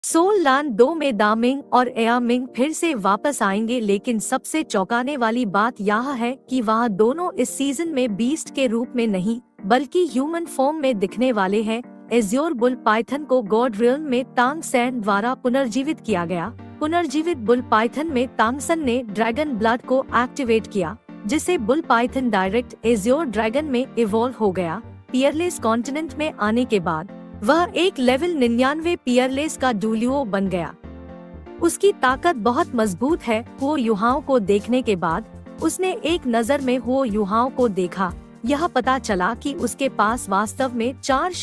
Soul land 2 में दामिंग और एयामिंग फिर से वापस आएंगे, लेकिन सबसे चौंकाने वाली बात यह है कि वह दोनों इस सीजन में बीस्ट के रूप में नहीं बल्कि ह्यूमन फॉर्म में दिखने वाले हैं। एज़्योर बुल पाइथन को गॉड रियल्म में तांग सैन द्वारा पुनर्जीवित किया गया। पुनर्जीवित बुल पाइथन में तांगसन ने ड्रैगन ब्लड को एक्टिवेट किया, जिसे bull python direct azure dragon में इवॉल्व हो गया। पियरलेस कॉन्टिनेंट में आने के बाद वह एक लेवल 99 पियरलेस का डुलियो बन गया। उसकी ताकत बहुत मजबूत है। हो युहाओं को देखने के बाद उसने एक नजर में हो युहाओं को देखा। यह पता चला कि उसके पास वास्तव में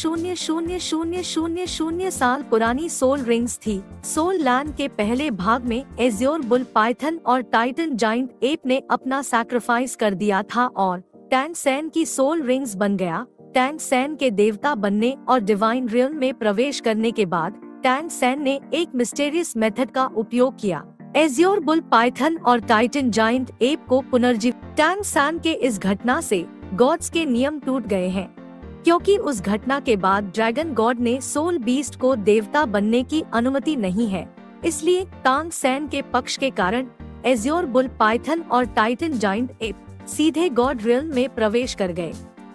400000 साल पुरानी सोल रिंग्स थी। सोल लैंड के पहले भाग में एज़्योर बुल पाइथन और टाइटन जाइंट एप ने अपना सैक्रिफाइस कर दिया था और टैंग सैन की सोल रिंग्स बन गया। टैंग सैन के देवता बनने और डिवाइन रियल्म में प्रवेश करने के बाद टैंग सैन ने एक मिस्टेरियस मेथड का उपयोग किया। एज़्योर बुल पाइथन और टाइटन जाइंट एप को पुनर्जीवित। टैंग सैन के इस घटना से गॉड्स के नियम टूट गए हैं, क्योंकि उस घटना के बाद ड्रैगन गॉड ने सोल बीस्ट को देवता बनने की अनुमति नहीं है। इसलिए टांग सैन के पक्ष के कारण एज़्योर बुल पाइथन और टाइटन जाइंट एप सीधे गॉड रियल्म में प्रवेश कर गए,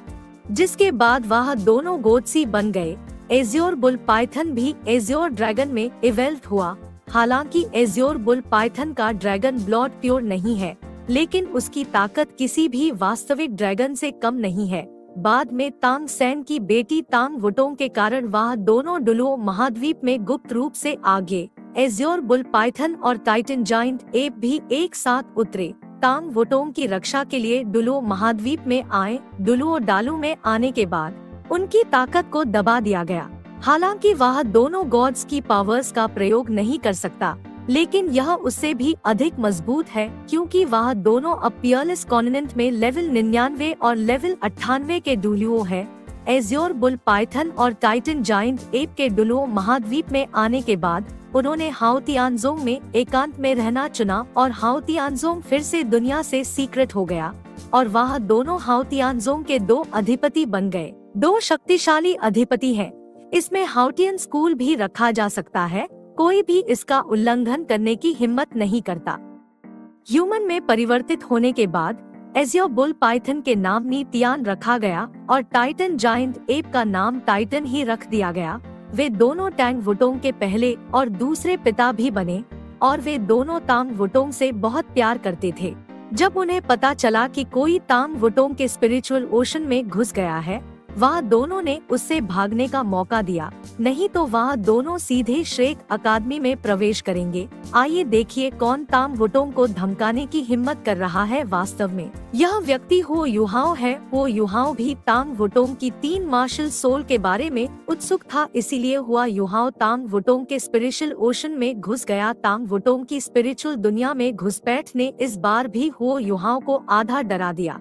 जिसके बाद वह दोनों गोदसी बन गए। एज़्योर बुल पाइथन भी एज़्योर ड्रैगन में इवॉल्व हुआ। हालांकि एज़्योर बुल पाइथन का ड्रैगन ब्लड प्योर नहीं है, लेकिन उसकी ताकत किसी भी वास्तविक ड्रैगन से कम नहीं है। बाद में तांग सैन की बेटी तांग वुटोंग के कारण वह दोनों डुलुओ महाद्वीप में गुप्त रूप से आगे एज़्योर बुल पाइथन और टाइटन जाइंट एप भी एक साथ उतरे। तांग वुटोंग की रक्षा के लिए डुलुओ महाद्वीप में आए। डुलुओ डालू में आने के बाद उनकी ताकत को दबा दिया गया। हालांकि वह दोनों गॉड्स की पावर्स का प्रयोग नहीं कर सकता, लेकिन यह उससे भी अधिक मजबूत है, क्योंकि वह दोनों अब पियरलेस कॉन्टिनेंट में लेवल 99 और लेवल 98 के डुलियो है। एज़्योर बुल पाइथन और टाइटन जाइंट एप के डुलुओ महाद्वीप में आने के बाद उन्होंने हाओतियानजोंग में एकांत में रहना चुना और हाओतियानजोंग फिर से दुनिया से सीक्रेट हो गया और वह दोनों हाओतियानजोंग के 2 अधिपति बन गए। 2 शक्तिशाली अधिपति हैं। इसमें हाओटियन स्कूल भी रखा जा सकता है। कोई भी इसका उल्लंघन करने की हिम्मत नहीं करता। ह्यूमन में परिवर्तित होने के बाद एज़्योर बुल पाइथन के नाम नी तियान रखा गया और टाइटन जाइंट एप का नाम टाइटन ही रख दिया गया। वे दोनों टैंग वुटोंग के पहले और दूसरे पिता भी बने और वे दोनों तांग वुटोंग से बहुत प्यार करते थे। जब उन्हें पता चला कि कोई तांग वुटोंग के स्पिरिचुअल ओशन में घुस गया है, वह दोनों ने उससे भागने का मौका दिया, नहीं तो वह दोनों सीधे श्रेक अकादमी में प्रवेश करेंगे। आइए देखिए कौन तांग वुटोंग को धमकाने की हिम्मत कर रहा है। वास्तव में यह व्यक्ति हो युहाओ है। हो युहाओ भी तांग वुटोंग की 3 मार्शल सोल के बारे में उत्सुक था, इसीलिए हुआ युहाओ तांग वुटोंग के स्पिरिचुअल ओशन में घुस गया। तांग वुटोंग की स्पिरिचुअल दुनिया में घुसपैठ ने इस बार भी हो युहाओ को आधा डरा दिया।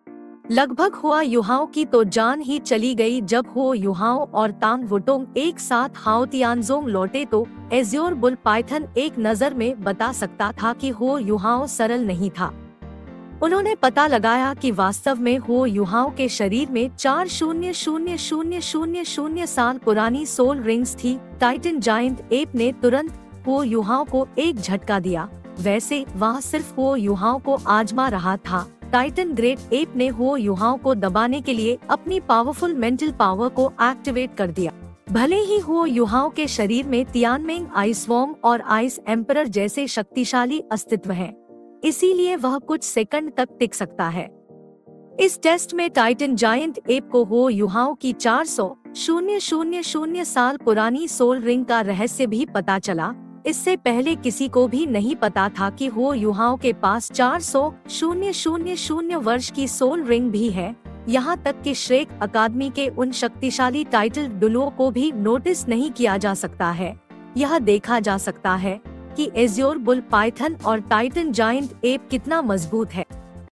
लगभग हुआ युहाओ की तो जान ही चली गई। जब हो युहाओ और तांग वुटोंग एक साथ हाओतियानजोंग लौटे तो एज़्योर बुल पाइथन एक नजर में बता सकता था कि हो युहाओ सरल नहीं था। उन्होंने पता लगाया कि वास्तव में हो युहाओ के शरीर में 400000 साल पुरानी सोल रिंग्स थी। टाइटन जाइंट एप ने तुरंत हो युहाओ को एक झटका दिया। वैसे वह सिर्फ हो युहाओ को आजमा रहा था। टाइटन ग्रेट एप ने हो युहाओ को दबाने के लिए अपनी पावरफुल मेंटल पावर को एक्टिवेट कर दिया। भले ही हो युहाओ के शरीर में तियानमेंग, आइस वॉर्म और आइस एम्परर जैसे शक्तिशाली अस्तित्व हैं, इसीलिए वह कुछ सेकंड तक टिक सकता है। इस टेस्ट में टाइटन जायंट एप को हो युहाओ की 400000 साल पुरानी सोल रिंग का रहस्य भी पता चला। इससे पहले किसी को भी नहीं पता था कि हो युहाओ के पास 400000 वर्ष की सोल रिंग भी है। यहाँ तक कि श्रेक अकादमी के उन शक्तिशाली टाइटल डुलुओ को भी नोटिस नहीं किया जा सकता है। यह देखा जा सकता है कि एज़्योर बुल पाइथन और टाइटन जायंट एप कितना मजबूत है।